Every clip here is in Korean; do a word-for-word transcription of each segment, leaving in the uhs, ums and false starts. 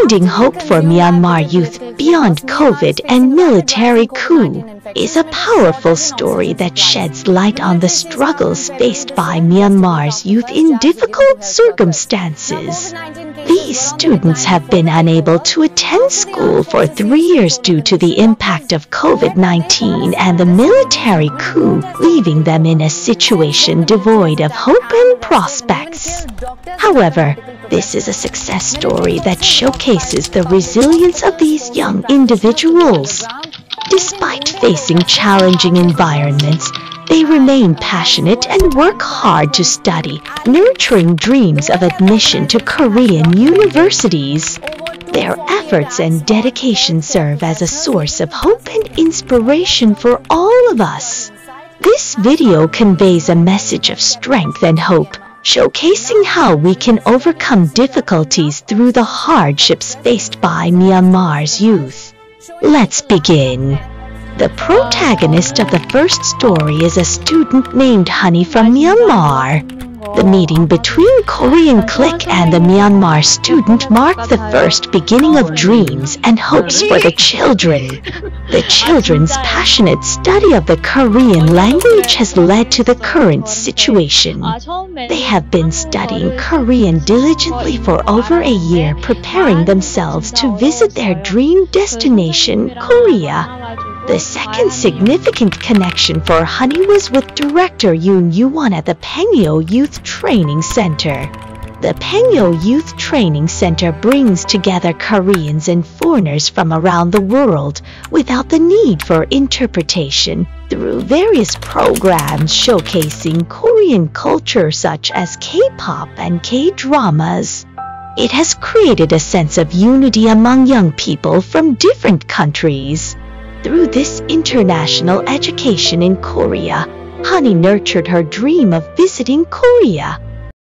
Finding hope for Myanmar youth beyond COVID and military coup is a powerful story that sheds light on the struggles faced by Myanmar's youth in difficult circumstances. These students have been unable to attend school for three years due to the impact of COVID nineteen and the military coup, leaving them in a situation devoid of hope and prospects. However, this is a success story that showcases the resilience of these young individuals. Despite facing challenging environments, they remain passionate and work hard to study, nurturing dreams of admission to Korean universities. Their efforts and dedication serve as a source of hope and inspiration for all of us. This video conveys a message of strength and hope, showcasing how we can overcome difficulties through the hardships faced by Myanmar's youth. Let's begin. The protagonist of the first story is a student named Honey from Myanmar. The meeting between Korean clique and the Myanmar student marked the first beginning of dreams and hopes for the children. The children's passionate study of the Korean language has led to the current situation. They have been studying Korean diligently for over a year, preparing themselves to visit their dream destination, Korea. The second significant connection for Honey was with director Yoon Yoo-won at the Pangyo Youth Training Center. The Pangyo Youth Training Center brings together Koreans and foreigners from around the world without the need for interpretation through various programs showcasing Korean culture such as K-pop and K-dramas. It has created a sense of unity among young people from different countries. Through this international education in Korea, Honey nurtured her dream of visiting Korea.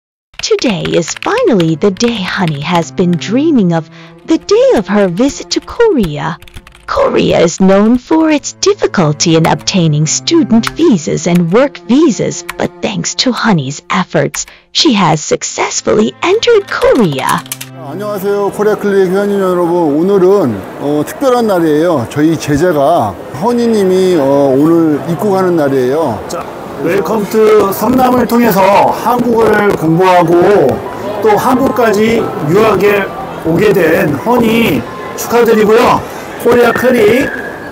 Today is finally the day Honey has been dreaming of, the day of her visit to Korea. Korea is known for its difficulty in obtaining student visas and work visas, but thanks to Honey's efforts, she has successfully entered Korea. 안녕하세요, 코리아 클릭 회원님 여러분. 오늘은 어, 특별한 날이에요. 저희 제자가 허니님이 어, 오늘 입국하는 날이에요. 자, 웰컴 투 섬남을 통해서 한국어를 공부하고 또 한국까지 유학에 오게 된 허니 축하드리고요. 코리아 클릭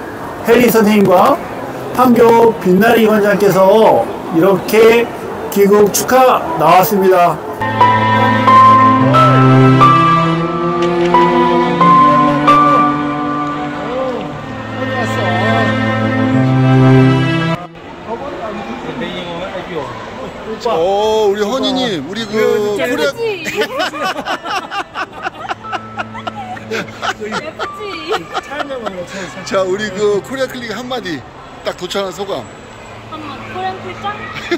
혜리 선생님과 판교 빛나리 원장께서 이렇게 귀국 축하 나왔습니다. 어, 우리 허니님, 우리 그 코리아 자, 우리 그 코리아 클릭 한마디 딱 도착한 소감. 한마디 코리안 풀장?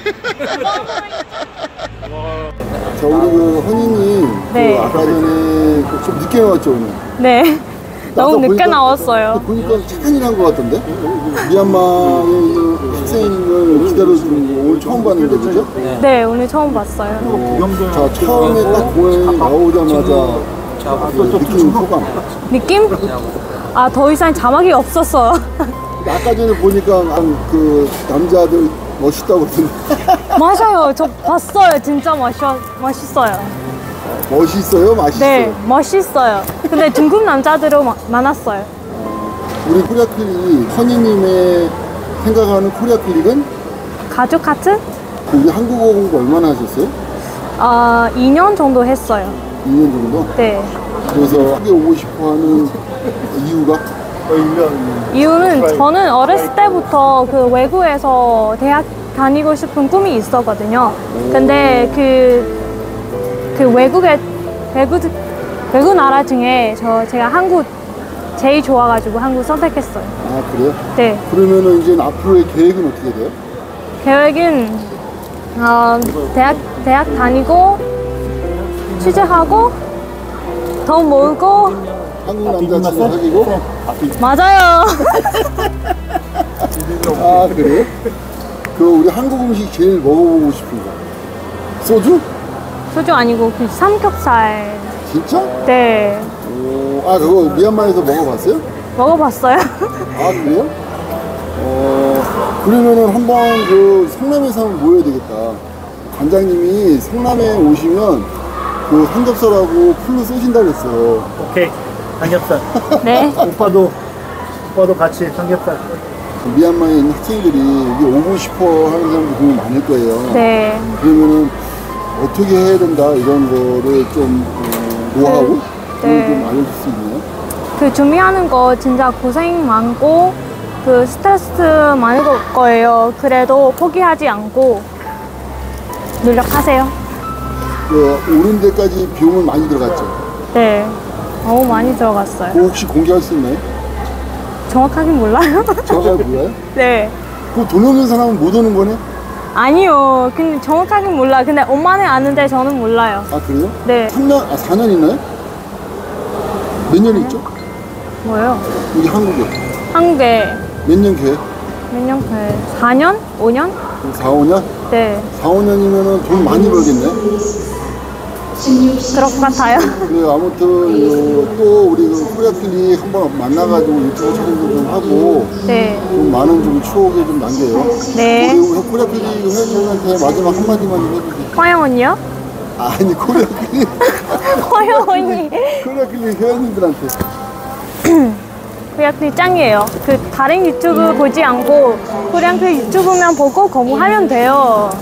자, 우리 그 허니님, 네. 그 아까 전에 좀 늦게 나왔죠 오늘? 네. 너무 늦게 보니까, 나왔어요. 보니까 착한 일 한 것 같던데? 미얀마의 학생을 기다려주는 거 오늘 처음 봤는데, 그죠? 네, 오늘 처음 봤어요. 어, 자, 처음에 딱 공연이 나오자마자 그 느낌 소감. 느낌? 아, 더 이상 자막이 없었어요. 아까 전에 보니까 그 남자들 멋있다고 그러던데. 맞아요. 저 봤어요. 진짜 멋있어, 멋있어요. 멋있어요? 맛있어요? 네, 멋있어요. 근데 중국 남자들은 마, 많았어요. 우리 코리아 클릭이 허니님의 생각하는 코리아 클릭은? 가족 같은? 우리 한국어 공부 얼마나 하셨어요? 아, 이 년 정도 했어요. 이 년 정도? 네. 그래서 한국에 오고 싶어 하는 이유가? 이유는 저는 어렸을 때부터 그 외국에서 대학 다니고 싶은 꿈이 있었거든요. 근데 그 그 외국의 외국 외국 나라 중에 저 제가 한국 제일 좋아가지고 한국 선택했어요. 아, 그래요? 네. 그러면은 이제 앞으로의 계획은 어떻게 돼요? 계획은 어, 대학 대학 다니고 취직하고 돈 모으고 한국 남자친구 사귀고? 맞아요. 아, 그래요? 그 우리 한국 음식 제일 먹어보고 싶은 거 소주? 소주 아니고 그 삼겹살. 진짜? 네. 오, 오, 아, 그거 미얀마에서 먹어봤어요? 먹어봤어요? 아, 그래요? 어, 그러면은 한번 그 성남에서 한번 모여야 되겠다. 관장님이 성남에 오시면 그 삼겹살하고 풀로 쏘신다 그랬어. 오케이. 삼겹살. 네. 오빠도, 오빠도 같이 삼겹살. 미얀마에 있는 학생들이 여기 오고 싶어 하는 사람도 정말 많을 거예요. 네. 그러면은 어떻게 해야 된다 이런 거를 좀 어, 노하우 네. 네. 좀 알려줄 수 있나요? 그 준비하는 거 진짜 고생 많고 그 스트레스 많을 거- 거예요. 그래도 포기하지 않고 노력하세요. 그 오는 데까지 비용은 많이 들어갔죠. 네. 너무 많이 들어갔어요. 그거 혹시 공개할 수 있나요? 정확하게 몰라요? 정확하게 몰라요? 네. 그 돈 없는 사람은 못 오는 거네? 아니요. 근데 정확하게 몰라. 근데 엄마는 아는데 저는 몰라요. 아 그래요? 네. 삼 년, 아 사 년 있나요? 몇 년 있죠? 뭐예요? 여기 한국에 한국에 몇 년 계획? 몇 년 그 사 년? 오 년? 사, 오 년? 네. 사, 오 년이면은 돈 많이 벌겠네? 그럴 것 같아요. 네, 아무튼 어, 또 우리 그 코리아 클릭 한번 만나가지고 유튜브 촬영도 좀 하고 네. 좀 많은 좀 추억에 좀 남겨요. 네. 우리 우리 코리아 클릭 회원님한테 마지막 한마디만 좀 해주세요. 화영 언니요? 아니 코리아 클릭 화영 언니. 코리아 클릭 회원님들한테 코리안클 짱이에요. 그 다른 유튜브 보지 않고 코리안클 유튜브만 보고 공부하면 돼요.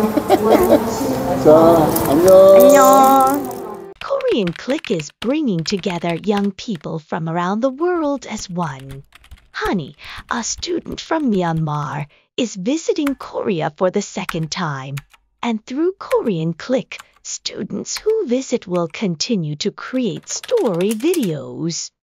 자 안녕. 안녕. Korean Click is bringing together young people from around the world as one. Honey, a student from Myanmar, is visiting Korea for the second time. And through Korean Click, students who visit will continue to create story videos.